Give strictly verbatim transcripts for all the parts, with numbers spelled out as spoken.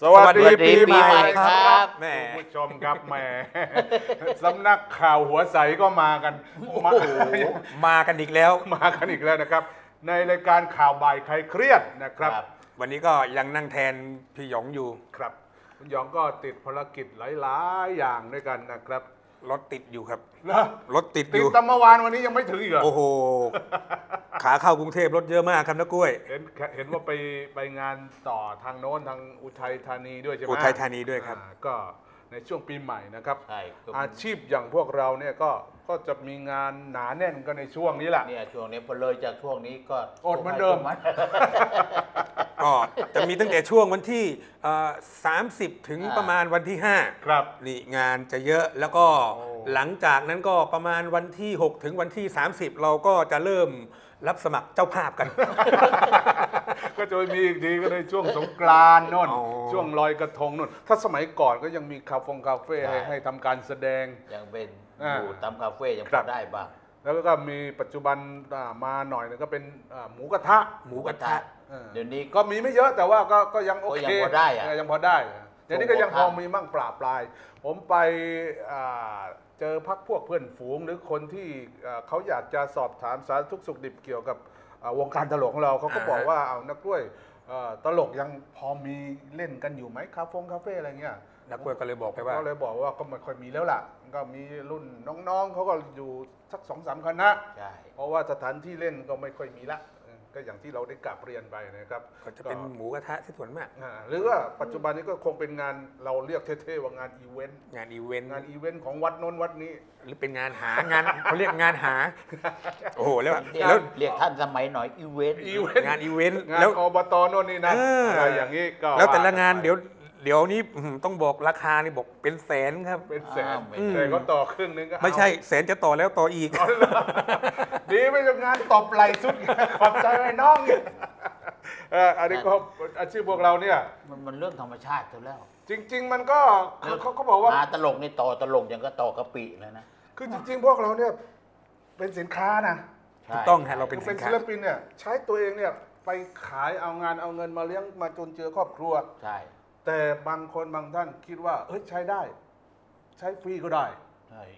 สวัสดีปีใหม่ครับแม่ผู้ชมครับแม่สำนักข่าวหัวใสก็มากันมามากันอีกแล้วมากันอีกแล้วนะครับในรายการข่าวบ่ายใครเครียดนะครับวันนี้ก็ยังนั่งแทนพี่หยองอยู่ครับคุณหยองก็ติดภารกิจหลายๆอย่างด้วยกันนะครับรถติดอยู่ครับนะรถติดอยู่ติดตั้งเมื่อวานวันนี้ยังไม่ถึงอีกเหรอโอ้โหขาเข้ากรุงเทพรถเยอะมากครับนะกล้วยเห็นเห็นว่าไปไปงานต่อทางโน้นทางอุทัยธานีด้วยใช่ไหมอุทัยธานีด้วยครับก็ในช่วงปีใหม่นะครับใช่อาชีพอย่างพวกเราเนี่ยก็ก็จะมีงานหนาแน่นกันในช่วงนี้แหละเนี่ยช่วงนี้พอเลยจากช่วงนี้ก็อดเหมือนเดิมก็จะมีตั้งแต่ช่วงวันที่สามสิบถึงประมาณวันที่ห้าครับนี่งานจะเยอะแล้วก็หลังจากนั้นก็ประมาณวันที่หกถึงวันที่สามสิบเราก็จะเริ่มรับสมัครเจ้าภาพกันก็จะมีอีกทีก็ในช่วงสงกรานต์นู่นช่วงลอยกระทงนู่นถ้าสมัยก่อนก็ยังมีคาเฟ่คาเฟ่ให้ให้ทำการแสดงยังเป็นอยู่ตามคาเฟ่ยังพอได้บ้างแล้วก็มีปัจจุบันมาหน่อยนึงก็เป็นหมูกระทะหมูกระทะเดี๋ยวนี้ก็มีไม่เยอะแต่ว่าก็ก็ยังโอเคยังพอได้อะยังพอได้เดี๋ยวนี้ก็ยังพอมีมั่งปลาปลายผมไปเจอพักพวกเพื่อนฝูงหรือคนที่เขาอยากจะสอบถามสารทุกสุขดิบเกี่ยวกับวงการตลกของเราเขาก็บอกว่าเอานักกล้วยตลกยังพอมีเล่นกันอยู่ไหมคาเฟ่คาเฟ่อะไรเงี้ยนักกล้วยก็เลยบอกไปว่าก็เลยบอกว่าก็ไม่ค่อยมีแล้วล่ะก็มีรุ่นน้องๆเขาก็อยู่สักสองสามคณะเพราะว่าสถานที่เล่นก็ไม่ค่อยมีละก็อย่างที่เราได้กลับเรียนไปนะครับก็จะเป็นหมูกระทะที่ส่วนมากหรือว่าปัจจุบันนี้ก็คงเป็นงานเราเรียกเท่ๆว่างานอีเวนต์งานอีเวนต์งานอีเวนต์ของวัดโน้นวัดนี้หรือเป็นงานหางานเขาเรียกงานหาโอ้โหแล้วแล้วเรียกท่านสมัยหน่อยอีเวนต์งานอีเวนต์งานอบตโน่นนี่นะอะไรอย่างนี้ก็แล้วแต่ละงานเดี๋ยวเดี๋ยวนี้ต้องบอกราคานี่บอกเป็นแสนครับเป็นแสนแต่ก็ต่อครึ่งนึงก็ไม่ใช่แสนจะต่อแล้วต่ออีกดีไม่ใช่งานตบไหลสุดขอบใจไอ้น้องอันนี้ก็อาชีพพวกเราเนี่ยมันมันเรื่องธรรมชาติแล้วจริงๆมันก็เขาเขาบอกว่าตลกนี่ต่อตลกอย่างก็ต่อกะปิเลยนะคือจริงๆพวกเราเนี่ยเป็นสินค้านะถูกต้องฮะเราเป็นสินค้าศิลปินเนี่ยใช้ตัวเองเนี่ยไปขายเอางานเอาเงินมาเลี้ยงมาจนเจือครอบครัวใช่แต่บางคนบางท่านคิดว่าเฮ้ยใช้ได้ใช้ฟรีก็ได้ใช่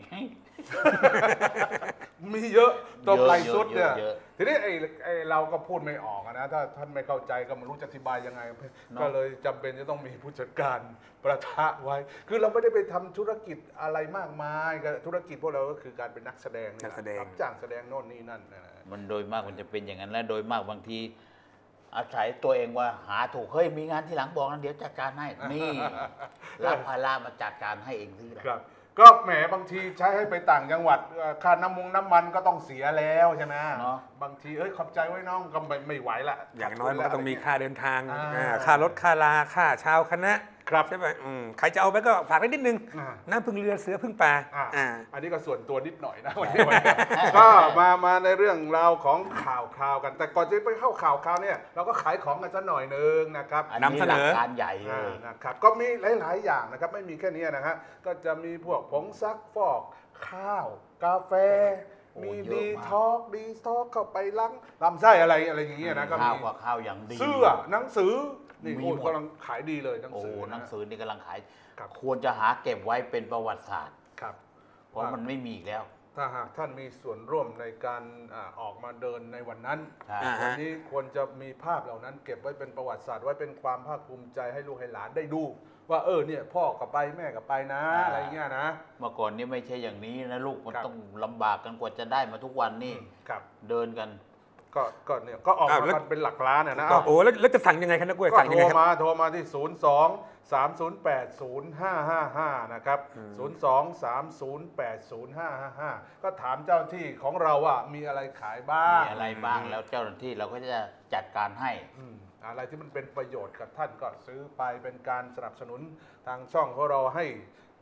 มีเยอะตบไหลสุดเนี่ยทีนี้ไอ้ไอ้เราก็พูดไม่ออกนะถ้าท่านไม่เข้าใจก็ไม่รู้จะอธิบายยังไงก็เลยจำเป็นจะต้องมีผู้จัดการประทะไว้คือเราไม่ได้ไปทำธุรกิจอะไรมากมายธุรกิจพวกเราก็คือการเป็นนักแสดงนักแสดงจ้างแสดงโน่นนี่นั่นมันโดยมากมันจะเป็นอย่างนั้นและโดยมากบางทีอาศัยตัวเองว่าหาถูกเฮ้ยมีงานที่หลังบอกนั้นเดี๋ยวจัดการให้นี่รับภาระมาจัดการให้เองที่ครับก็แหมบางทีใช้ให้ไปต่างจังหวัดค่าน้ำมุงน้ำมันก็ต้องเสียแล้วใช่ไหมบางทีเอ้ยขอบใจไว้น้องก็ไม่ไม่ไหวละอย่างน้อยมันก็ต้องมีค่าเดินทางค่ารถค่าลาค่าชาวคณะครับใช่ไหมใครจะเอาไปก็ฝากไว้นิดนึงน้ำพึ่งเรือเสือพึ่งป่าอันนี้ก็ส่วนตัวนิดหน่อยนะวันนี้ก็มามาในเรื่องราวของข่าวคราวกันแต่ก่อนจะไปเข้าข่าวคราวเนี่ยเราก็ขายของกันสักหน่อยนึงนะครับนำเสนอการใหญ่เลยนะครับก็มีหลายๆอย่างนะครับไม่มีแค่นี้นะฮะก็จะมีพวกผงซักฟอกข้าวกาแฟมีดีท็อกดีท็อกเข้าไปล้างลำไส้อะไรอะไรอย่างเงี้ยนะก็มีข้าวกับข้าวอย่างดีเสื้อหนังสือนี่โอ้กำลังขายดีเลยหนังสือหนังสือนี่กำลังขายควรจะหาเก็บไว้เป็นประวัติศาสตร์ครับเพราะมันไม่มีอีกแล้วถ้าหากท่านมีส่วนร่วมในการออกมาเดินในวันนั้นวันนี้ควรจะมีภาพเหล่านั้นเก็บไว้เป็นประวัติศาสตร์ไว้เป็นความภาคภูมิใจให้ลูกให้หลานได้ดูว่าเออเนี่ยพ่อกับไปแม่กับไปนะอะไรเงี้ยนะเมื่อก่อนนี่ไม่ใช่อย่างนี้นะลูกมันต้องลำบากกันกว่าจะได้มาทุกวันนี่เดินกันก็ก็เนี่ยก็ออกมาเป็นหลักล้านนะโอ้แล้วจะสั่งยังไงครับนักกล้วยสั่งยังไงโทรมาโทรมาที่ศูนย์ สอง สาม ศูนย์ แปด ศูนย์ ห้า ห้า ห้านะครับศูนย์ สอง สาม ศูนย์ แปด ศูนย์ ห้า ห้า ห้าก็ถามเจ้าที่ของเราว่ามีอะไรขายบ้างมีอะไรบ้างแล้วเจ้าหน้าที่เราก็จะจัดการให้อะไรที่มันเป็นประโยชน์กับท่านก็ซื้อไปเป็นการสนับสนุนทางช่องของเราให้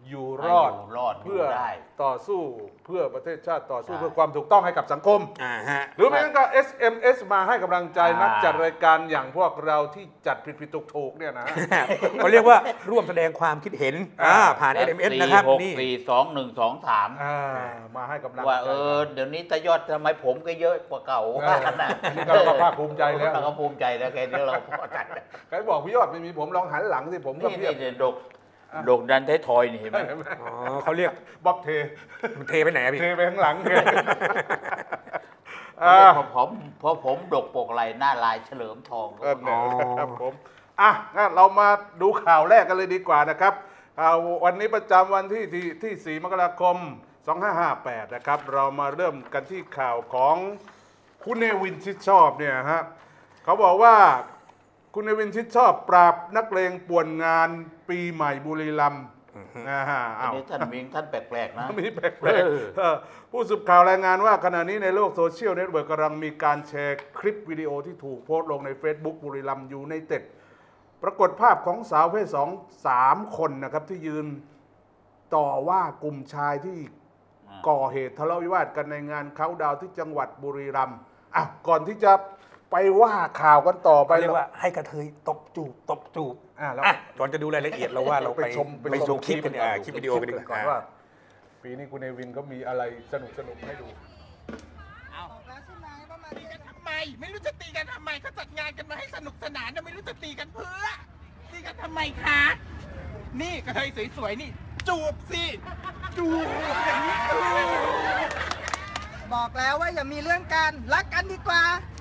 อยู่รให้อดอยู่รอดเพื่ออยู่ได้ต่อสู้เพื่อประเทศชาติต่อสู้ใช่เพื่อความถูกต้องให้กับสังคมอ่าฮะหรือไม่งั้นก็ เอส เอ็ม เอส มาให้กำลังใจอ่านันักจัดรายการอย่างพวกเราที่จัดผิดผิดถูกถูกๆเนี่ยนะเขาเรียกว่าร่วมแสดงความคิดเห็นอ่าผ่าน เอส เอ็ม เอส นะครับสี่หกนี่สี่สองหนึ่งสองสามอ่ามาให้กำลังว่าใจเออเดี๋ยวนี้ตายอดทำไมผมก็เยอะกว่าเก่าเออกันนะอันนี้เราก็ภาคภูมิใจแล้วเราก็ภูมิใจแล้วแค่นี้เราพอใจแล้วใครบอกพี่ยอดไม่มีผมลองหันหลังสิผมก็นี่เพียบนี่ดกดกดันท้ายทอยนี่เห็นไหมอ๋อเขาเรียกบ๊อบเทมันเทไปไหนอะพี่เทไปข้างหลังไงเพราะผมเพราะผมดกปกไหลหน้าลายเฉลิมทองเออครับผมอ่ะงั้นเรามาดูข่าวแรกกันเลยดีกว่านะครับข่าววันนี้ประจำวันที่ที่ที่สี่มกราคมสองห้าห้าแปดนะครับเรามาเริ่มกันที่ข่าวของคุณเนวินชิดชอบเนี่ยฮะเขาบอกว่าคุณเนวินชิดชอบปราบนักเลงป่วนงานปีใหม่บุรีรัมย์นะฮะอันอ้าวนี้ท่านมิงท่านแปลกๆนะมีแปลกเออๆเออผู้สื่อข่าวรายงานว่าขณะนี้ในโลกโซเชียลเน็ตเวิร์กกำลังมีการแชร์คลิปวิดีโอที่ถูกโพสต์ลงใน Facebook บุรีรัมย์ยูไนเต็ดปรากฏภาพของสาวเพศสองสามคนนะครับที่ยืนต่อว่ากลุ่มชายที่ก่อเหตุทะเลาะวิวาทกันในงานเขาน์ดาวน์ที่จังหวัดบุรีรัมย์อ่ะก่อนที่จะไปว่าข่าวกันต่อไปเขาเรียกว่าให้กระเทยตบจูบตบจูบอ่ะแล้วอ่ะก่อนจะดูรายละเอียดเราว่าเราไปไปชมไปชมคลิปกันดีกว่าคลิปวิดีโอกันดีกก่อนว่าว่า ปีนี้คุณเนวินเขามีอะไรสนุกสนุกๆให้ดูบอกแล้วใช่ไหมว่ามาตีกันทำไม ไม่รู้จะตีกันทำไมเขาจัดงานกันมาให้สนุกสนานนะไม่รู้จะตีกันเพื่อตีกันทำไมคะ นี่กระเทยสวยๆนี่ จูบสิจูบอย่างนี้จูบบอกแล้วว่าอย่ามีเรื่องกัน รักกันดีกว่า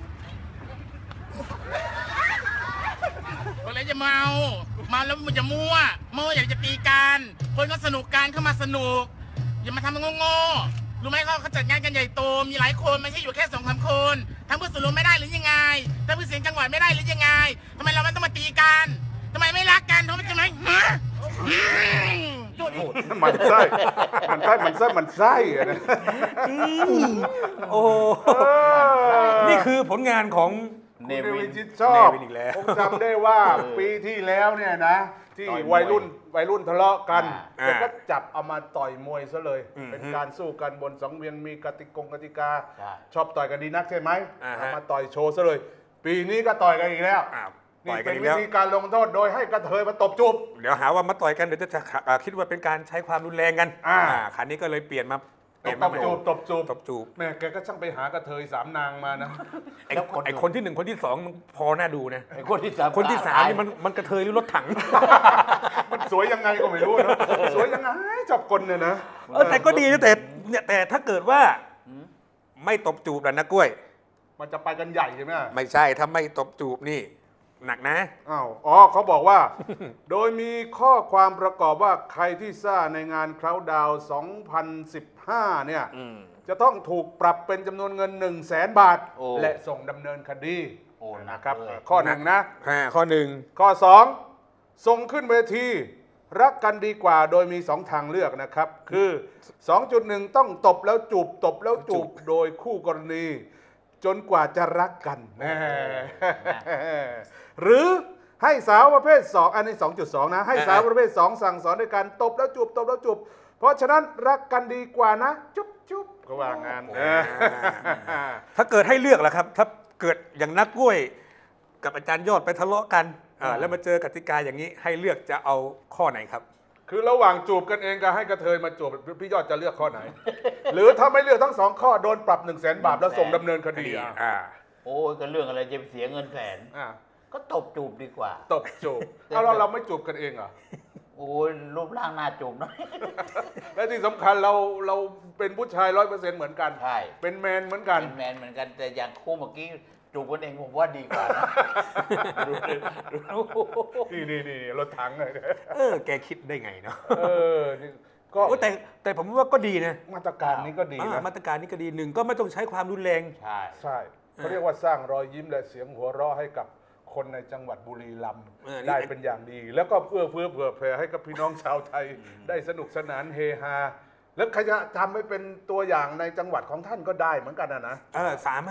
คนเลยจะเมาเมาแล้วมันจะมั่วมั่วอยากจะตีกันคนก็สนุกกันเข้ามาสนุก อย่ามาทำมันโง่ๆรู้ไหมเขาเขาจัดงานกันใหญ่โตมีหลายคนไม่ใช่อยู่แค่สองสามคนทำเพื่อส่วนรวมไม่ได้หรือยังไงทำเพื่อเสียงจังหวัดไม่ได้หรือยังไงทำไมเราไม่ต้องมาตีกันทำไมไม่รักกันทำไมทำไมฮะอืมดูดิมันไส้มันไส้มันไส้มันไส้อะนะโอ้นี่คือผลงานของคุณเนเนวิวินนชิดชอบเนวินอีกแล้วผมจำได้ว่าปีที่แล้วเนี่ยนะ ที่ต่อยมวยวัยรุ่นวัยรุ่นทะเลาะกันอ่าแล้วก็จับเอามาต่อยมวยซะเลยอืมเป็นการสู้กันบนสังเวียนมีกติกงกติกาใช่ชอบต่อยกันดีนักใช่ไหมอ่าฮะเอามาต่อยโชว์ซะเลย ปีนี้ก็ต่อยกันอีกแล้วอ้าวนี่ต่อยกันเป็นอีกวิแล้วธีการลงโทษโดยให้กระเทยมาตบจูบเดี๋ยวหาว่ามาต่อยกันเดี๋ยวจะอ่าคิดว่าเป็นการใช้ความรุนแรงกันอ่าครั้นี้ก็เลยเปลี่ยนมาเปตลี่ยนบมาใหม่จูบตบจูบตบจูบแม่แกก็ช่างไปหากระเทยสามนางมานะไอ้ไอ้คนที่หนึ่งคนที่สองมันพอน่าดูนะไอ้คนที่สามคนที่สามนี่มันมันกระเทยหรือรถถังมันสวยยังไงก็ไม่รู้นะสวยยังไงชอบคนเนี่ยนะเออแต่ก็ดีนะแต่เนี่ยแต่ถ้าเกิดว่าไม่ตบจูบแล้วนะกล้วยมันจะไปกันใหญ่ใช่ไหมไม่ใช่ถ้าไม่ตบจูบนี่ หนักนะอ้าวอ๋อเขาบอกว่า โดยมีข้อความประกอบว่าใครที่ซ่าในงานเคาน์ดาวน์สองพันสิบห้าเนี่ยอืมจะต้องถูกปรับเป็นจำนวนเงิน 1 0 0 0 0แสนบาทโอ้และส่งดำเนินคดีโอ้หนันะกครับเลยข้อหนึ่งนะห้าข้อหนึ่งข้อ สองส่งขึ้นเวที รักกันดีกว่าโดยมีสองทางเลือกนะครับ คือ สองจุดหนึ่ง ต้องตบแล้วจูบตบแล้วจูบโดยคู่กรณี จนกว่าจะรักกันแน่หรือให้สาวประเภทสองอันนี้ สองจุดสอง นะ ให้สาวประเภทสองสั่งสอนด้วยการตบแล้วจูบตบแล้วจูบเพราะฉะนั้นรักกันดีกว่านะ จุ๊บจุ๊บก็ว่างานเออถ้าเกิดให้เลือกล่ะครับ ถ้าเกิดอย่างนักกล้วย กับอาจารย์ยอดไปทะเลาะกันอ่าแล้วมาเจอกติกาอย่างนี้ให้เลือกจะเอาข้อไหนครับคือระหว่างจูบกันเองกับให้กระเทยมาจูบพี่ยอดจะเลือกข้อไหน หรือถ้าไม่เลือกทั้งสองข้อโดนปรับ1นึ่งแสนบาทแล้วส่งดำเนินคดีอ่ะอ่าโอ้ยก็เรื่องอะไรจะไปเสียเงินแสนอ่ะก็ตบจูบดีกว่าตบจูบเอาเราเราไม่จูบกันเองเหรอโอ้ยรูปร่างหน้าจูบหน่อยและที่สำคัญเราเราเป็นผู้ชายร้อยเปอร์เซ็นต์เหมือนกันใช่เป็นแมนเหมือนกันเป็นแมนเหมือนกันแต่อย่างคู่เมื่อกี้จูบกันเองผมว่าดีกว่านะดูดิดูดินี่นี่นี่รถถังเลยเออ แกคิดได้ไงเนาะเออนี่ก็โอ้แต่แต่ผมว่าก็ดีนะมาตรการนี้ก็ดีอ่านะมาตรการนี้ก็ดีหนึ่งก็ไม่ต้องใช้ความรุนแรงใช่ใช่เขาเรียกว่าสร้างรอยยิ้มและเสียงหัวเราะให้กับคนในจังหวัดบุรีรัมย์เออนี่ได้เป็นอย่างดี แล้วก็เพื่อเพื่อเผื่อแผ่ให้กับพี่น้องชาวไทย ได้สนุกสนานเฮฮาแล้วใครจะทำให้เป็นตัวอย่างในจังหวัดของท่านก็ได้เหมือนกันนะนะเออสามารถ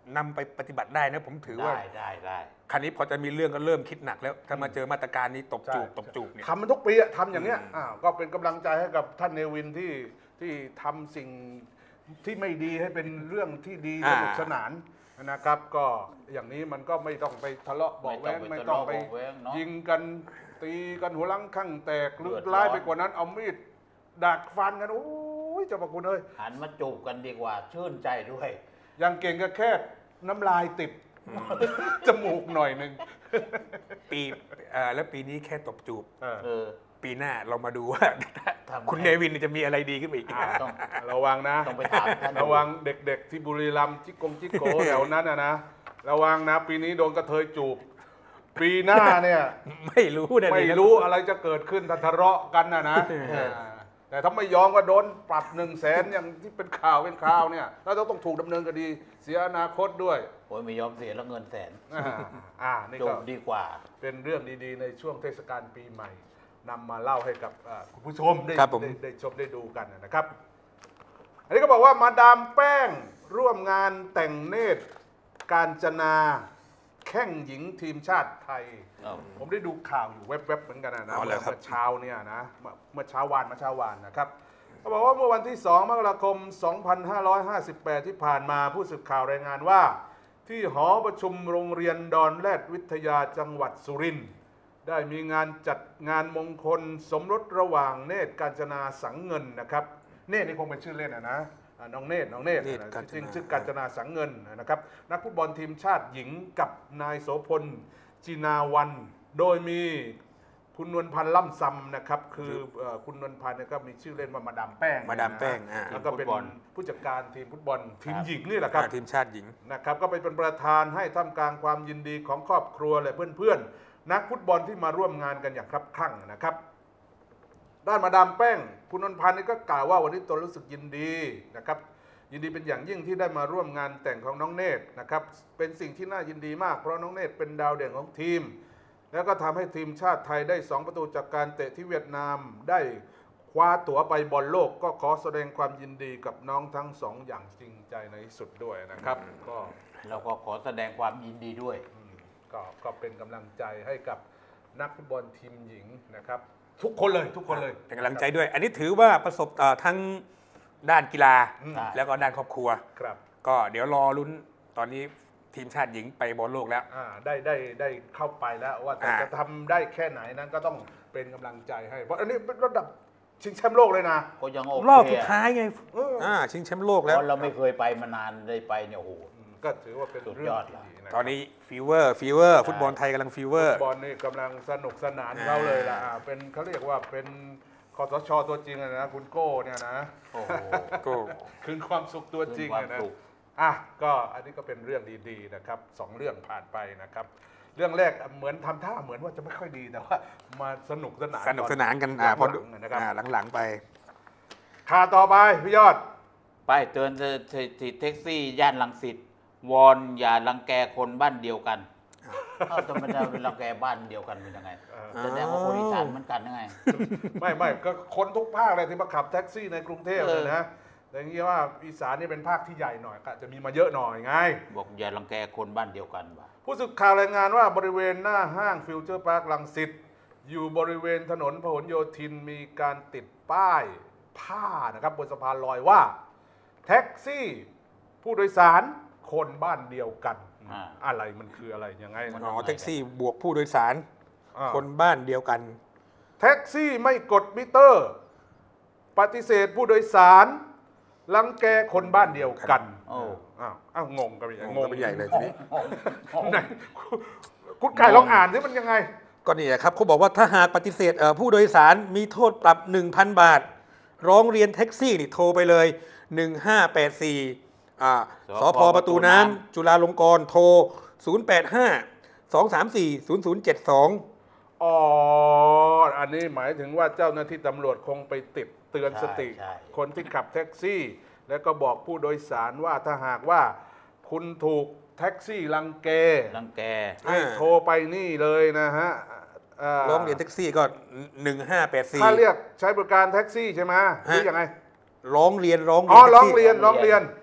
นำไปปฏิบัติได้นะผมถือว่าได้ได้ได้คันนี้พอจะมีเรื่องก็เริ่มคิดหนักแล้ว ถ้ามาเจอมาตรการนี้ตบจูบใช่ตบจูบเนี่ยทำมันทุกปีอะทำอย่างเนี้ยอืมอ่าก็เป็นกำลังใจให้กับท่านเนวินที่ที่ทำสิ่งที่ไม่ดีให้เป็นเรื่องที่ดีสนุกสนานนะครับ ก็อย่างนี้มันก็ไม่ต้องไปทะเลาะเบาะแว้งไม่ไม่ต้ต้ออง งไปไปทะเลาะเบาะแว้งเนอะยิงกันตีกันหัวลังข้างแตกหรือเดือดร้อนร้ายไปกว่านั้นเอามีดดักฟันกันโอ้ยเจ้าพระคุณเอ้ยหันมาจูบกันดีกว่าชื่นใจด้วยยังเก่งก็แค่น้ำลายติดจมูกหน่อยหนึ่งปีเอ่อแล้วปีนี้แค่ตบจูบเออเออปีหน้าเรามาดูว่าทำไงคุณเนวินจะมีอะไรดีขึ้นมาอีกอ่าต้องระวังนะต้องไปถามท่านระวังเด็กๆที่บุรีรัมย์จิกกงจิกโก แถวนั้นนะนะระวังนะ ปีนี้โดนกระเทยจูบ ปีหน้าเนี่ยไม่รู้นะไม่รู้อะไรจะเกิดขึ้นถ้าทะเลาะกันนะนะอ่าแต่ถ้าไม่ยอมก็โดนปรับหนึ่งแสนอย่างที่เป็นข่าวเป็นข่าวเนี่ยแล้วต้องถูกดำเนินคดีเสียอนาคตด้วยโอ้ยไม่ยอมเสียแล้วเงินแสนอ่าอ่านี่จูก็บดีกว่าเป็นเรื่องดีๆ ในช่วงเทศกาลปีใหม่นำมาเล่าให้กับอ่าคุณผู้ชมได้ครับผมได้ได้ชมได้ดูกันนะครับ อันนี้ก็บอกว่ามาดามแป้งร่วมงานแต่งเนตรกาญจนาแข่งหญิงทีมชาติไทยเอ้าผมได้ดูข่าวอยู่เว็บๆเหมือนกันนะนะเอาเลยเมื่อครับเช้าเนี่ยนะเมื่อเมื่อเช้าวานเมื่อเช้าวานนะครับเขาบอกว่าเมื่อวันที่ สอง มกราคม สองพันห้าร้อยห้าสิบแปด ที่ผ่านมาผู้สื่อข่าวรายงานว่า ที่หอประชุมโรงเรียนดอนแรดวิทยาจังหวัดสุรินทร์ได้มีงานจัดงานมงคลสมรสระหว่างเนตรกาญจนาสังเงินนะครับเนตรนี่คงเป็นชื่อเล่นนะนะอ่าน้องเนตรน้องเนตรเนตรนะกาญจนาจริงๆชื่อกาญจนาสังเงินนะครับนักฟุตบอลทีมชาติหญิงกับนายโสพลจินาวัน โดยมีคุณนวลพันธ์ล่ำซำนะครับคือเอ่อคุณนวลพันธ์เนี่ยก็มีชื่อเล่นว่ามาดามแป้งมาดามแป้งอ่าแล้วก็เป็นทีมฟุตบอลผู้จัดการทีมฟุตบอลทีมหญิงนี่แหละครับอ่าทีมชาติหญิงนะครับก็ไปเป็นประธานให้ท่ามกลางความยินดีของครอบครัวและเพื่อนๆนักฟุตบอลที่มาร่วมงานกันอย่างครับข้างนะครับ ด้านมาดามแป้งคุณนนท์พันธ์นี่ก็กล่าวว่าวันนี้ตนรู้สึกยินดีนะครับยินดีเป็นอย่างยิ่งที่ได้มาร่วมงานแต่งของน้องเนตรนะครับเป็นสิ่งที่น่ายินดีมากเพราะน้องเนตรเป็นดาวเด่นของทีม แล้วก็ทำให้ทีมชาติไทยได้สองประตูจากการเตะที่เวียดนามได้คว้าตั๋วไปบอลโลก ก็ขอแสดงความยินดีกับน้องทั้งสองอย่างจริงใจในที่สุดด้วยนะครับก็เราก็ขอแสดงความยินดีด้วยอืมก็ก็เป็นกำลังใจให้กับนักฟุตบอลทีมหญิงนะครับ ทุกคนเลยทุกคนเลยเป็นกำลังใจด้วย อันนี้ถือว่าประสบเอ่อทั้งด้านกีฬาอืมแล้วก็ด้านครอบครัวครับก็เดี๋ยวรอลุ้นตอนนี้ทีมชาติหญิงไปบอลโลกแล้วอ่าได้ได้ได้เข้าไปแล้วว่าแต่อ่าจะทำได้แค่ไหนนั้นก็ต้องเป็นกำลังใจให้ เพราะอันนี้เป็นระดับชิงแชมป์โลกเลยนะก็ยังโอเครอบสุดท้ายไงเอออ่อ่าชิงแชมป์โลกเพแล้วราะเราไม่เคยไปมานานได้ไปเนี่ยโอ้โหอืมก็ถือว่าเป็นสุดเรื่อยอง ดที่ละดีะตอนนี้ฟีเวอร์ฟีเวอร์ฟุตบอลไทยกำลังฟีเวอร์ฟุตบอลนี่กำลังสนุกสนานเขาเลยล่ะอ่าเป็นเขาเรียกว่าเป็นคสชตัวจริงอะนะคุณโก้เนี่ยนะโอ้โหก็คืนความสุขตัวจริงคืนความอะนะสุขอ่ะก็อันนี้ก็เป็นเรื่องดีๆนะครับสองเรื่องผ่านไปนะครับ เรื่องแรกเหมือนทำท่าเหมือนว่าจะไม่ค่อยดีแต่ว่ามาสนุกสนานสนุกสนานกันอ่าพอหลังๆนะครับอ่าหลังๆไปข่าวต่อไปพี่ยอดป้ายเตือนแท็กซี่ย่านลังสิตวอนอย่ารังแกคนบ้านเดียวกันเอ้าทำไมเรารังแกบ้านเดียวกันเป็นยังไงเออแสดงว่าคนอีสานเหมือนกันยังไงไม่ไม่ก็คนทุกภาคเลยที่มาขับแท็กซี่ในกรุงเทพเลยนะแต่อย่างนี้ว่าอีสานนี่เป็นภาคที่ใหญ่หน่อยก็จะมีมาเยอะหน่อยไงบอกอย่ารังแกคนบ้านเดียวกันว่ะผู้สื่อข่าวรายงานว่าบริเวณหน้าห้างฟิวเจอร์พาร์คลังสิตอยู่บริเวณถนนพหลโยธินมีการติดป้ายผ้านะครับบนสะพานลอยว่า แท็กซี่ผู้โดยสารคนบ้านเดียวกันอ่าอะไรมันคืออะไรยังไงอ๋อแท็กซี่บวกผู้โดยสารอ่าคนบ้านเดียวกันแท็กซี่ไม่กดมิเตอร์ ปฏิเสธผู้โดยสารรังแกคนบ้านเดียวกันโอ้อ้าวอ้าวงงกันไปใหญ่งงกันไปใหญ่เลยทีนี้ไหนคุณไก่ลองอ่านสิมันยังไงก็นี่ครับเขาบอกว่าถ้าหากปฏิเสธเอ่อผู้โดยสารมีโทษปรับ หนึ่งพัน บาท ร้องเรียนแท็กซี่นี่โทรไปเลย หนึ่งห้าแปดสี่อ่าสพประตูน้ำจุฬาลงกรณ์โทร ศูนย์ แปด ห้า สอง สาม สี่ ศูนย์ ศูนย์ เจ็ด สองอ๋อ อันนี้หมายถึงว่าเจ้าหน้าที่ตำรวจคงไปติดเตือนสติใช่ใช่คนที่ขับแท็กซี่ แล้วก็บอกผู้โดยสารว่าถ้าหากว่าคุณถูกแท็กซี่รังแกรังแกให้โทรไปนี่เลยนะฮะเร้องเรียนแท็กซี่ก็ หนึ่งห้าแปดสี่ถ้าเรียกใช้บริการแท็กซี่ใช่ไหมหรือยังไงร้องเรียนร้องอ๋อแท็กซี่ร้องเรียนร้องเรียน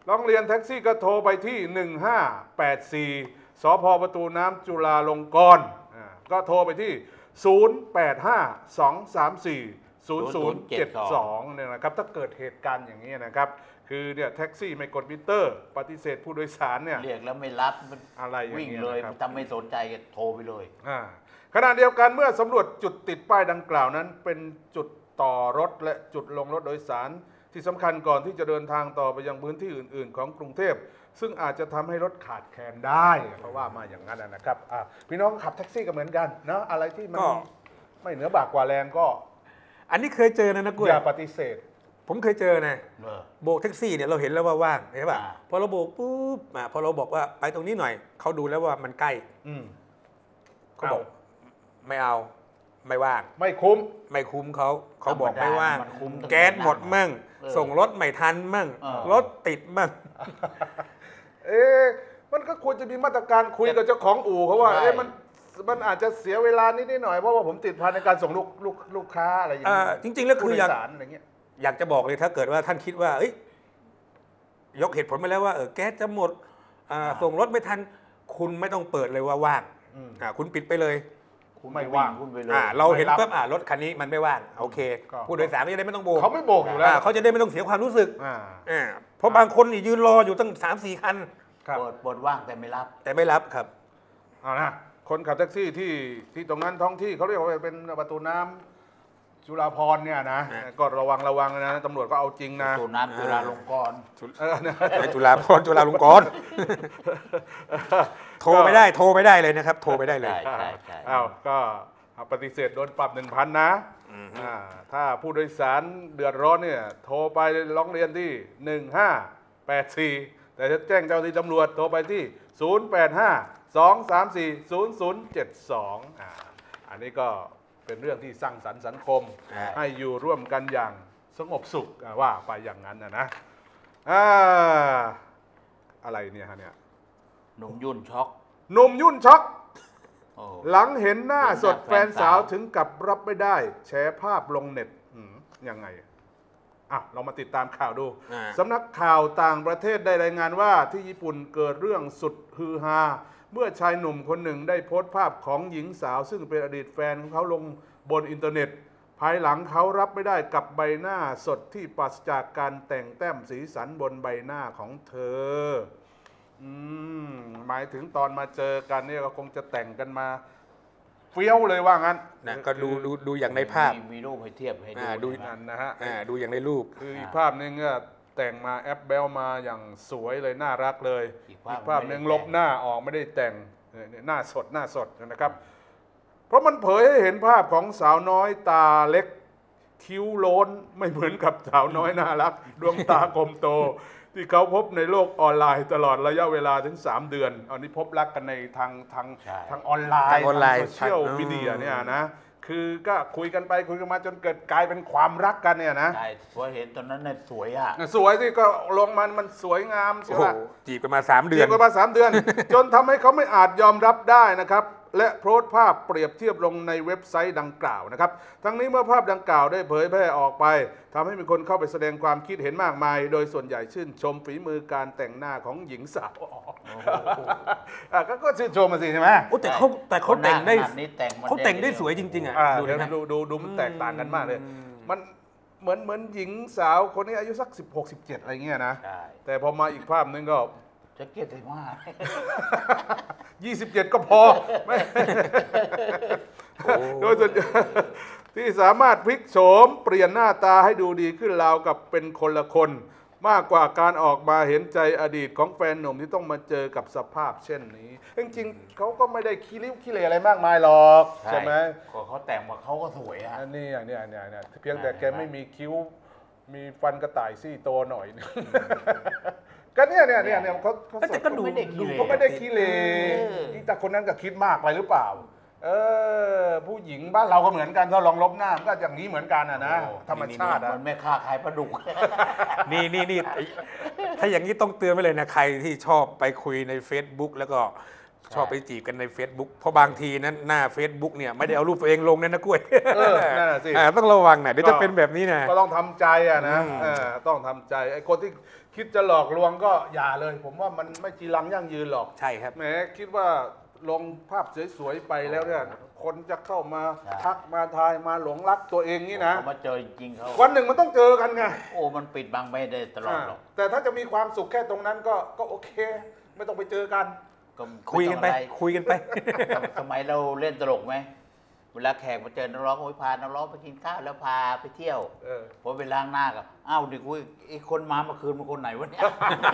ร้องเรียนแท็กซี่ก็โทรไปที่ หนึ่งห้าแปดสี่ สพประตูน้ำจุฬาลงกรณ์อ่าก็โทรไปที่ ศูนย์ แปด ห้า สอง สาม สี่ ศูนย์ ศูนย์ เจ็ด สอง เนี่ยนะครับถ้าเกิดเหตุการณ์อย่างนี้นะครับคือเนี่ยแท็กซี่ไม่กดมิเตอร์ ปฏิเสธผู้โดยสารเนี่ยเรียกแล้วไม่รับมันอะไรอย่างวิ่งเงี้ยเลยนะครับทำไม่สนใจก็โทรไปเลยอ่าขณะเดียวกันเมื่อสำรวจจุดติดป้ายดังกล่าวนั้น เป็นจุดต่อรถและจุดลงรถโดยสารที่สำคัญก่อนที่จะเดินทางต่อไปยังพื้นที่อื่น ๆ ของกรุงเทพซึ่งอาจจะทำให้รถขาดแคลนได้เพราะว่ามาอย่างนั้นนะครับอ่ะพี่น้องขับแท็กซี่ก็เหมือนกันเนาะอะไรที่มันก็ไม่เหนือบากกว่าแรงก็อันนี้เคยเจอนะนะกุ้ยอย่าปฏิเสธผมเคยเจอนะเออโบกแท็กซี่เนี่ยเราเห็นแล้วว่าว่างใช่ป่ะอ่าพอเราโบกปุ๊บอ่าพอเราบอกว่าไปตรงนี้หน่อยเขาดูแล้วว่ามันใกล้อืมเขาบอกไม่เอาไม่ว่างไม่คุ้มไม่คุ้มเขาเขาบอกไม่ว่างมันคุ้มตั้งแก๊สหมดมั่งเออส่งรถไม่ทันมั่งเออรถติดมั่งเอ๊ะมันก็ควรจะมีมาตรการคุยกับเจ้าของอู่เขาว่าใช่เอ๊ะมันมันอาจจะเสียเวลานิดๆหน่อยเพราะว่าผมติดพันในการส่งลูกลูกลูกค้าอะไรอย่างอ่าเงี้ยจริงๆแล้วคือผู้โดอยากยสารอะไรเงี้ยอยากจะบอกเลยถ้าเกิดว่าท่านคิดว่าเอ้ยยกเหตุผลมาแล้วว่าเออแก๊สจะหมดอ่าส่งรถไม่ทัน คุณไม่ต้องเปิดเลยว่าว่างอืมอ่าคุณปิดไปเลยคุณไม่ว่างคุณไปเลยอ่าเราเห็นไม่รับปั๊บอ่ารถคันนี้มันไม่ว่างโอเคก็ผู้โดยสารก็จะได้ไม่ต้องโบกเขาไม่โบกอยู่แล้วอ่าเขาจะได้ไม่ต้องเสียความรู้สึกอ่าอ่าเพราะบางคนนี่ยืนรออยู่ตั้งสามสี่คันครับเปิดเปิดว่างแต่ไม่รับแต่ไม่รับครับเอานะคนขับแท็กซี่ที่ที่ตรงนั้นท้องที่เขาเรียกว่าเป็นประตูน้ำจุฬาภรณ์เนี่ยนะอ่าก็ระวังระวังนะตำรวจก็เอาจริงนะตูน้ำจุฬาลงกรณ์เออนะในจุฬาพรณ์จุฬาลงกรณ์โทรไม่ได้โทรไม่ได้เลยนะครับ โทรไม่ได้เลยใช่ใช่ใช่อ้าวก็ปฏิเสธโดนปรับหนึ่งพันนะอ่าถ้าผู้โดยสารเดือดร้อนเนี่ยโทรไปร้องเรียนที่ หนึ่งห้าแปดสี่ แต่จะแจ้งเจ้าหน้าที่ตำรวจโทรไปที่ ศูนย์ แปด ห้า สอง สาม สี่ ศูนย์ ศูนย์ เจ็ด สองอ่าอันนี้ก็เป็นเรื่องที่สร้างสรรค์สังคมใช่ให้อยู่ร่วมกันอย่างสงบสุขอ่าว่าไปอย่างนั้นนะนะอ่าอะไรเนี่ยฮะเนี่ยหนุ่มยุ่นช็อกหนุ่มยุ่นช็อกโอ้หลังเห็นหน้าสดเห็นหน้าแฟนสาวถึงกับรับไม่ได้ แชร์ภาพลงเน็ตอืมยังไงอ่ะเรามาติดตามข่าวดูอ่าสำนักข่าวต่างประเทศได้รายงานว่าที่ญี่ปุ่นเกิดเรื่องสุดฮือฮาเมื่อชายหนุ่มคนหนึ่งได้โพสต์ภาพของหญิงสาว ซึ่งเป็นอดีตแฟนของเขาลงบนอินเทอร์เน็ต ภายหลังเขารับไม่ได้กับใบหน้าสดที่ปราศจากการแต่งแต้มสีสันบนใบหน้าของเธออืมหมายถึงตอนมาเจอกันเนี่ยก็คงจะแต่งกันมาเฟี้ยวเลยว่างั้นนะก็ดูดูดูอย่างในภาพมีมีรูปให้เทียบให้ดูอ่าดูนะนั่นนะฮะอ่าดูอย่างในรูปคืออีกภาพหนึงก็แต่งมาแอปเบลมาอย่างสวยเลยน่ารักเลยอีกภาพภาพหนึ่งไม่ได้ลบหน้าออกไม่ได้แต่งเนี่ยเนี่ยหน้าสดหน้าสดนะครับ เพราะมันเผยให้เห็นภาพของสาวน้อยตาเล็ก คิ้วโล้นไม่เหมือนกับสาวน้อยน่ารัก ดวงตากลมโต ที่เขาพบในโลกออนไลน์ตลอดระยะเวลาถึง สาม เดือนอันนี้พบรักกันในทางทางใช่ทางออนไลน์ทางออนไลน์โซเชียลอืมมีเดียเนี่ยนะคือก็คุยกันไปคุยกันมาจนเกิดกลายเป็นความรักกันเนี่ยนะใช่พอเห็นตอนนั้นเนี่ยสวยอ่ะสวยที่ก็ลงมันมันสวยงามเชีโอ้ยวโหละจีบกันมาสามเดืเดืออน นกันมาสามเดือน จนทำให้เขาไม่อาจยอมรับได้นะครับ และโพสต์ภาพเปรียบเทียบลงในเว็บไซต์ดังกล่าวนะครับ ทั้งนี้เมื่อภาพดังกล่าวได้เผยแพร่ออกไปทำให้มีคนเข้าไปแสดงความคิดเห็นมากมาย โดยส่วนใหญ่ชื่นชมฝีมือการแต่งหน้าของหญิงสาวอ่ะก็ก็ชื่นชมมาสิใช่ไหมโอ้แต่เขาแต่เขาแต่งได้ขนาดนี้แต่งมันเขาแต่งได้สวยจริงๆอ่ะอ่าดูเดี๋ยวนะดูดูดูมันแตกต่างกันมากเลยอืมมันเหมือนเหมือนหญิงสาวคนนี้อายุสักสิบหก สิบเจ็ดอะไรเงี้ยนะใช่แต่พอมาอีกภาพนึงก็จะเกลียดเลยมากยี่สิบเจ็ดก็พอไม่ โดยส่วนใหญ่ที่สามารถพลิกโฉมเปลี่ยนหน้าตาให้ดูดีขึ้นราวกับเป็นคนละคน มากกว่าการออกมาเห็นใจอดีตของแฟนหนุ่มที่ต้องมาเจอกับสภาพเช่นนี้ จริงๆเขาก็ไม่ได้ขี้ริ้วขี้เหร่อะไรมากมายหรอกใช่ไหมก็เขาแต่งมาเขาก็สวยอ่ะอันนี้อย่างเนี้ยอันเนี้ยอันเนี้ยเพียงแต่แกไม่มีคิ้ว มีฟันกระต่ายซี่โตหน่อยนึงก็เนี่ยเนี่ยเนี่ยเนี่ยเขาเขาแต่ก็ดูไม่ได้ขี้เหร่เขาไม่ได้ขี้เหร่เออแต่คนนั้นก็คิดมากไปหรือเปล่า เออ ผู้หญิงบ้านเราก็เหมือนกันถ้าลองลบหน้ามันก็อย่างนี้เหมือนกันอ่ะนะโอ้ธรรมชาติมัอ่ะนไม่ฆ่าใครปลาดุกนี่นี่นี่ถ้าอย่างนี้ต้องเตือนไว้เลยนะ ใครที่ชอบไปคุยใน Facebook แล้วก็ชอบไปจีบกันใน Facebook เพราะบางทีนั้นหน้า Facebook เนี่ยไม่ได้เอารูปตัวเองลงเนี่ยนะกล้วยเออนั่นน่ะสิอ่าต้องระวังหน่อยเดี๋ยวจะเป็นแบบนี้นะก็ต้องทำใจอะนะอืมเออต้องทำใจไอ้คนที่คิดจะหลอกลวงก็อย่าเลย ผมว่ามันไม่จีรังยั่งยืนหรอกใช่ครับแหมคิดว่าลงภาพสวยๆไปแล้วเนี่ยคนจะเข้ามาใช่ทักมาทายมาหลงรักตัวเองนี่นะเขามาเจอจริงๆเขาวันหนึ่งมันต้องเจอกันไงโอ้มันปิดบังไม่ได้ตลอดหรอกอ่าแต่ถ้าจะมีความสุขแค่ตรงนั้นก็ก็โอเค ไม่ต้องไปเจอกันก็คุยกันไปม่ต้องอะไรคุยกันไปสมสมัยเราเล่นตลกไหมเวลาแขกมาเจอนักร้องโอ้ยพานักร้องไปกินข้าวแล้วพาไปเที่ยวเออพอไปล้างหน้ากับอ้าวดิคุยไอ้คนมาเมื่อคืนมันคนไหนวะเนี่ย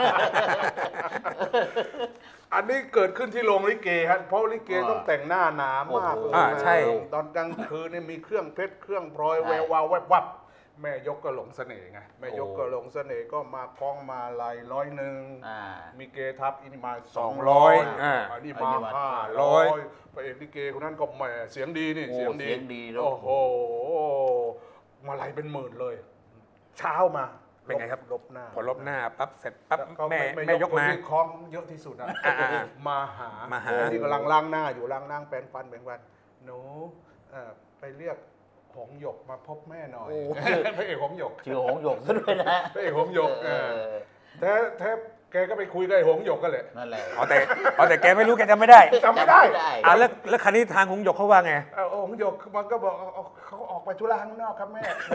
อันนี้เกิดขึ้นที่โรงลิเกครับเพราะลิเกต้องแต่งหน้าหนามากโอ้โหเลยอ่าใช่ตอนกลางคืนเนี่ยมีเครื่องเพชรเครื่องพลอยใช่แวววาวแวบวับแม่ยกก็หลงเสน่ห์ไงแม่ยกโอ้ก็หลงเสน่ห์ก็มาคล้องมาลายร้อยหนึ่งอ่ามีเกทับอินมาสสออง งร้ร้ออย ยอ่าอันนี้อันนี้มามาห้าร้ร้ออย ยพระเอกลิเกคนนั้นก็แหมเสียงดีนี่โอ้เสียงดีเสียงดีแล้วโอ้โหมาลายเป็นหมื่นเลย เช้ามาเป็นไงครับลบหน้าพอลบหน้าปั๊บเสร็จปั๊บเขาแม่ไม่แม่ยกคนมาที่คล้องเยอะที่สุดอะอ่ามาหามาหาที่กำลังล้างหน้าอยู่ล้างหน้าแปรงฟันแปรงฟันหนูเอ่อไปเรียกหงหยกมาพบแม่หน่อยโอ้พระเอกหงหยกชื่อหงหยกซะด้วยนะพระเอกหงหยกเอเอออแท้แท้แกก็ไปคุยกับไอ้หงหยกกันแหละนั่นแหละอ๋อแต่อ๋อแต่แกไม่รู้แกจำไม่ได้จำไม่ได้อ่าแล้วแล้วคันนี้ทางหงหยกเขาว่าไงเออหงหยกมันก็บอกเอาเอาเขาออกไปธุระข้างนอกครับแม่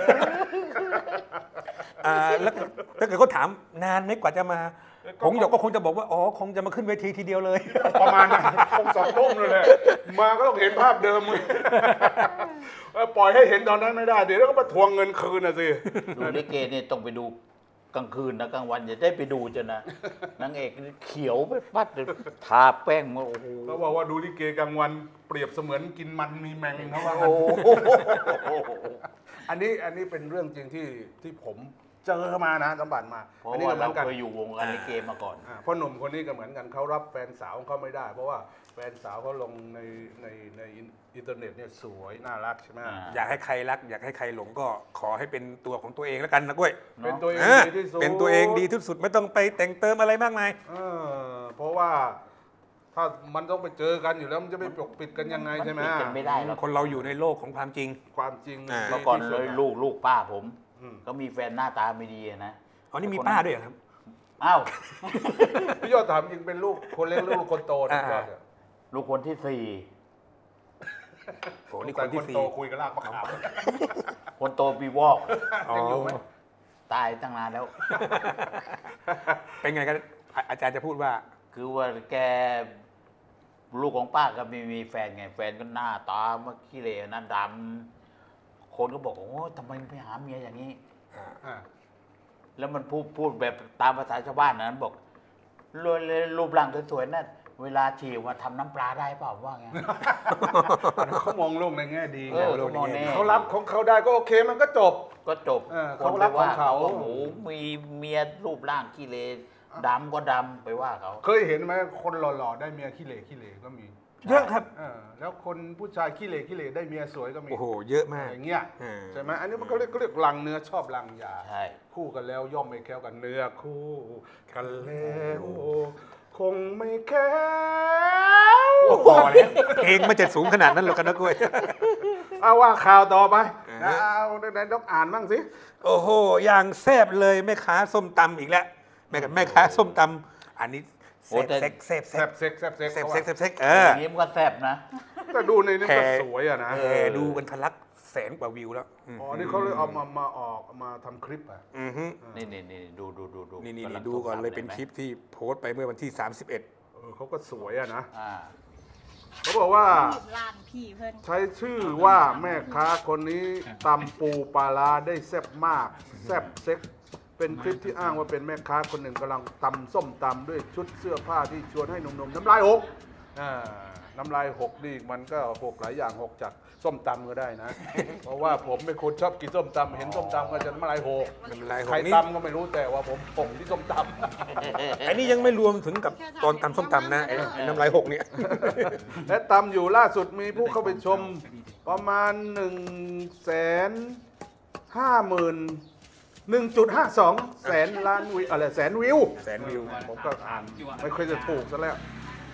อ่าแล้วถ้าเกิดเขาถามนานไหมกว่าจะมาหงหยกก็คงจะบอกว่าอ๋อคงจะมาขึ้นเวทีทีเดียวเลยประมาณนั้นคงสองทุ่มเลยแหละมาก็ต้องเห็นภาพเดิมเออปล่อยให้เห็นตอนนั้นไม่ได้เดี๋ยวก็มาทวงเงินคืนนะสิดูลิเกเนี่ยต้องไปดูกลางคืนนะกลางวันอย่าได้ไปดูจนนะนางเอกนี่เขียวไปปัดเลยทาแป้งมาโอ้โหเขาบอกว่าดูลิเกกลางวันเปรียบเสมือนกินมันมีแมงเขาว่าโอ้งั้นโหอันนี้อันนี้เป็นเรื่องจริงที่ที่ผมเจอมานะสัมผัสมาเพราะอันนี้ว่าก็เหมืเราอนกันเคยอยู่วงการลิเกมาก่อนอ่าพ่อหนุ่มคนนี้ก็เหมือนกันเขารับแฟนสาวของเขาไม่ได้ เพราะว่าแฟนสาวเขาลงในในในอินเทอร์เน็ตเนี่ยสวยน่ารักใช่ไหมอ่าอยากให้ใครรัก อยากให้ใครหลงก็ขอให้เป็นตัวของตัวเองแล้วกันนะกล้วยเป็นตัวเองอ่าดีที่สุดเป็นตัวเองดีที่สุดไม่ต้องไปแต่งเติมอะไรมากมายเออเพราะว่าถ้ามันต้องไปเจอกันอยู่แล้วมันจะไปปกปิดกันยังไงใช่ไหมปิดกันไม่ได้หรอกคนเราอยู่ในโลกของความจริงความจริงอ่าเมื่อก่อนที่เลสุดยลูกลูกป้าผมอืมก็มีแฟนหน้าตาไม่ดีอะนะอ๋อนี่มีป้าด้วยเหรอครับอ้าวพี่ยอดถามจริงเป็นลูกคนเล็กหรือลูกคนโตนะพี่ยอดเนี่ยลูกคนที่สี่โอ้นี่คนที่แต่สี่โตคุยกันลากมะขามคนโตปีวอกยังอยู่ไหมตายตั้งนานแล้วเป็นไงกันอ่ะอาจารย์จะพูดว่าคือว่าแกลูกของป้าก็มีมีแฟนไง แฟนก็หน้าตาเมื่อขี้เหร่หน้าดำคนก็บอกโอ้ทำไมไปหาเมียอย่างนี้อ่าแล้วมันพูดพูดแบบตามภาษาชาวบ้านนะบอกรูปรูปร่างสวยๆนั่นเวลาฉี่มาทำน้ำปลาได้เปล่าว่าไงเขามองโลกในแง่ดีเอไงอเขามองแน่เขารับของเขาได้ก็โอเคมันก็จบก็จบเออคนเขาไปรักของว่าเขาเขาว่าโอ้โหมีเมียรูปร่างขี้เลดำก็ดำไปว่าเขาเคยเห็นไหมคนหล่อๆได้เมียขี้เหร่ขี้เหร่ก็มีเยอะครับเออแล้วคนผู้ชายขี้เหร่ขี้เหร่ได้เมียสวยก็มีโอ้โห เยอะมากอย่างเงี้ยอ่าใช่ไหมอันนี้มันเขาเรียกเขาเรียกลังเนื้อชอบลังยาใช่คู่กันแล้วย่อมไม่แค้วกันเนื้อคู่กันแล้วคงไม่แค้โอ้วโหแล้วเพลงมันจะสูงขนาดนั้นหรอกกันนะกล้วยเอาว่าข่าวต่อไปอ่านะเอาไหนๆต้องอ่านบ้างสิโอ้โห อย่างแซบเลยแม่ค้าส้มตำอีกแล้วแม่กับแม่ค้าส้มตำอันนี้แซบแซบแซบแซแซ่บบเซ็กแซ่บเซ็กแซบแซบแซบแซบเอออย่างนี้มันก็แซบนะแต่ดูในนี้ก็สวยอะนะเออดูกันทะลักแสนกว่าวิวแล้วมอ๋อนี่เขาเลยเอามามาออกมาทำคลิปอ่ะอือฮึนี่นี่นี่ดูดูดูดูนี่นี่กำลันี่งดูก่อนเลยเป็นส้มตำคลิปที่โพสต์ไปเมื่อวันที่ สามสิบเอ็ดเออเขาก็สวยอะนะอ่าเขาบอกว่าร้านพี่เพิ่นใช้ชื่อว่าแม่ค้าคนนี้ตำปูปลาร้าได้แซ่บมากแซ่บเซ็กเป็นคลิปที่อ้างว่าเป็นแม่ค้าคนหนึ่งกำลังตำส้มตำด้วยชุดเสื้อผ้าที่ชวนให้หนุ่มๆน้ำลายหกอ่าน้ำลายหกนี่มันก็หกหลายอย่างหกจากส้มตำก็ได้นะ เพราะว่าผมเป็นคนชอบกินส้มตำเห็นส้มตำก็จะน้ำลายหกน้ำลายหกใครนี่ตำก็ไม่รู้แต่ว่าผมผมที่ส้มตำอันนี้ยังไม่รวมถึงกับตอนตำส้มตำนะไอ้ไอ้น้ำลายหกเนี่ยและตำอยู่ล่าสุดมีผู้เข้าไปชมประมาณหนึ่งแสนห้าหมื่นหนึ่งจุดห้าสองแสนล้านวิวอะไรแสนวิวแสนวิวผมก็อ่านไม่ค่อยจะถูกซะแล้ว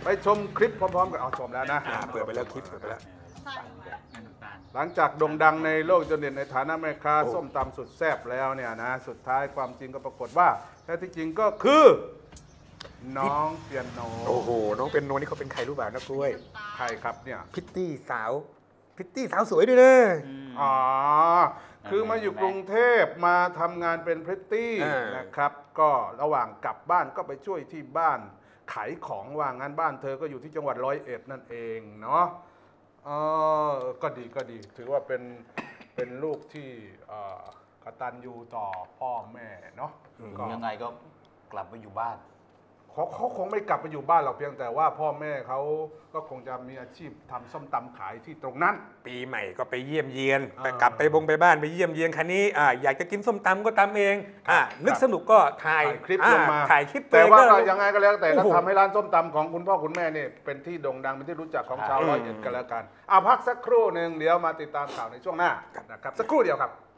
ไปชมคลิปพร้อมๆกันเอาชมแล้วนะอ่าเปิดไปแล้วคลิปเปิดไปแล้วหลังจากโด่งดังในโลกจนเด่นในฐานะแม่ค้าส้มตำสุดแซ่บแล้วเนี่ยนะสุดท้ายความจริงก็ปรากฏว่าแท้ที่จริงก็คือ น้องเปียโนโอ้โห น้องเป็นโนนี่เขาเป็นใครรู้เปล่านะกล้วยใครครับเนี่ยพิตตี้สาว พิตตี้สาวสวยด้วยนะอ๋อ คือมาอยู่กรุงเทพมาทำงานเป็นพริตตี้อ่านนะครับ ก็ระหว่างกลับบ้านก็ไปช่วยที่บ้านขายของว่างงานบ้านเธอก็อยู่ที่จังหวัดร้อยเอ็ดนั่นเองเนาะเออก็ดีก็ดี ถือว่าเป็นเป็นลูกที่เอ่อกตัญญูต่อพ่อแม่เนาะก็ยังไงก็กลับไปอยู่บ้านเขาเขาคงไม่กลับไปอยู่บ้านหรอกเพียงแต่ว่าพ่อแม่เขาก็คงจะมีอาชีพทำส้มตำขายที่ตรงนั้นปีใหม่ก็ไปเยี่ยมเยียนอ่าไปกลับไปบงไปบ้านไปเยี่ยมเยียนคันนี้อ่าอยากจะกินส้มตำก็ตำเองอ่าครับนึกสนุกก็ถ่ายถ่ายคลิปอ่ลงมาถ่ายคลิปแต่ว่าเองก็ยังไงก็แล้วแต่ก็โอ้โหทำให้ร้านส้มตำของคุณพ่อคุณแม่เนี่ยเป็นที่โด่งดังเป็นที่รู้จักของชาวอืมร้อยเอ็ดกันแล้วกันเอาพักสักครู่หนึ่งเดี๋ยวมาติดตามข่าวในช่วงหน้านะครับสักครู่เดียวครับ